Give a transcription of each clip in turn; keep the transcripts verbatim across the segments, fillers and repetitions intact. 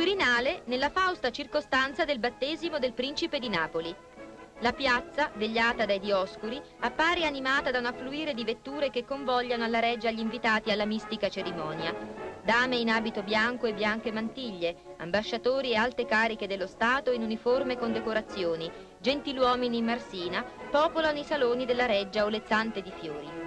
Quirinale nella fausta circostanza del battesimo del principe di Napoli. La piazza, vegliata dai Dioscuri, appare animata da un affluire di vetture che convogliano alla reggia gli invitati alla mistica cerimonia. Dame in abito bianco e bianche mantiglie, ambasciatori e alte cariche dello Stato in uniforme con decorazioni, gentiluomini in marsina, popolano i saloni della reggia olezzante di fiori.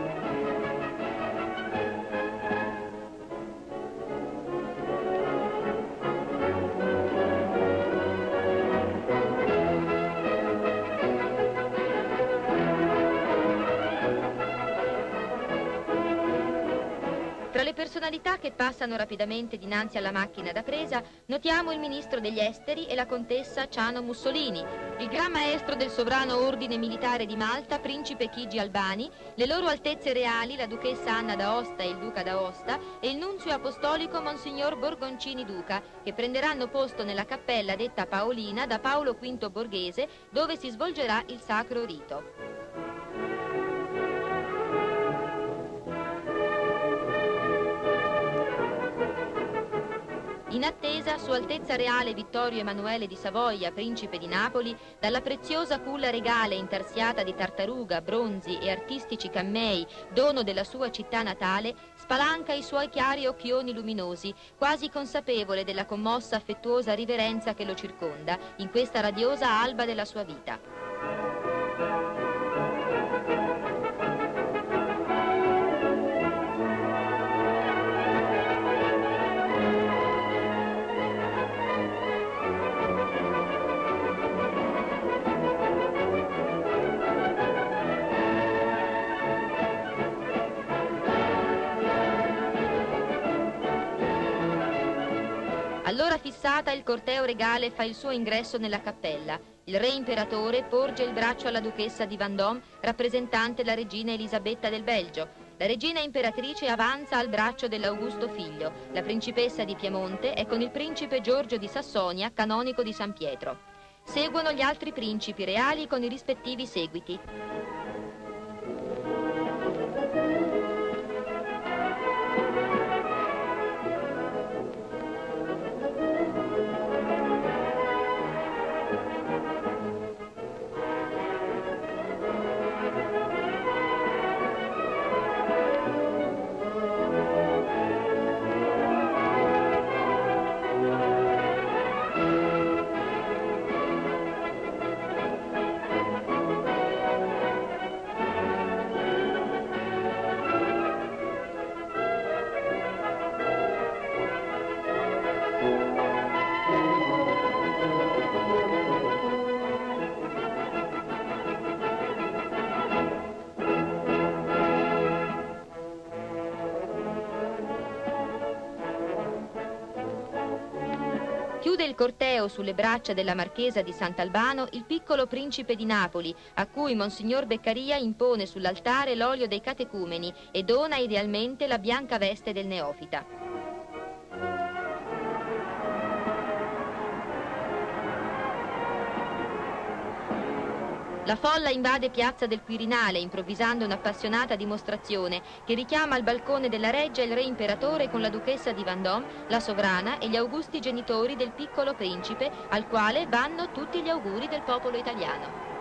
Tra le personalità che passano rapidamente dinanzi alla macchina da presa, notiamo il ministro degli esteri e la contessa Ciano Mussolini, il gran maestro del sovrano ordine militare di Malta, principe Chigi Albani, le loro altezze reali, la duchessa Anna d'Aosta e il duca d'Aosta, e il nunzio apostolico Monsignor Borgoncini Duca, che prenderanno posto nella cappella detta Paolina da Paolo quinto Borghese, dove si svolgerà il sacro rito. In attesa, Sua Altezza Reale Vittorio Emanuele di Savoia, principe di Napoli, dalla preziosa culla regale intarsiata di tartaruga, bronzi e artistici cammei, dono della sua città natale, spalanca i suoi chiari occhioni luminosi, quasi consapevole della commossa affettuosa riverenza che lo circonda, in questa radiosa alba della sua vita. All'ora fissata il corteo regale fa il suo ingresso nella cappella. Il re imperatore porge il braccio alla duchessa di Vendôme, rappresentante la regina Elisabetta del Belgio. La regina imperatrice avanza al braccio dell'Augusto figlio. La principessa di Piemonte è con il principe Giorgio di Sassonia, canonico di San Pietro. Seguono gli altri principi reali con i rispettivi seguiti. Chiude il corteo sulle braccia della marchesa di Sant'Albano il piccolo principe di Napoli, a cui Monsignor Beccaria impone sull'altare l'olio dei catecumeni e dona idealmente la bianca veste del neofita. La folla invade piazza del Quirinale, improvvisando un'appassionata dimostrazione che richiama al balcone della reggia il re imperatore con la duchessa di Vendôme, la sovrana e gli augusti genitori del piccolo principe, al quale vanno tutti gli auguri del popolo italiano.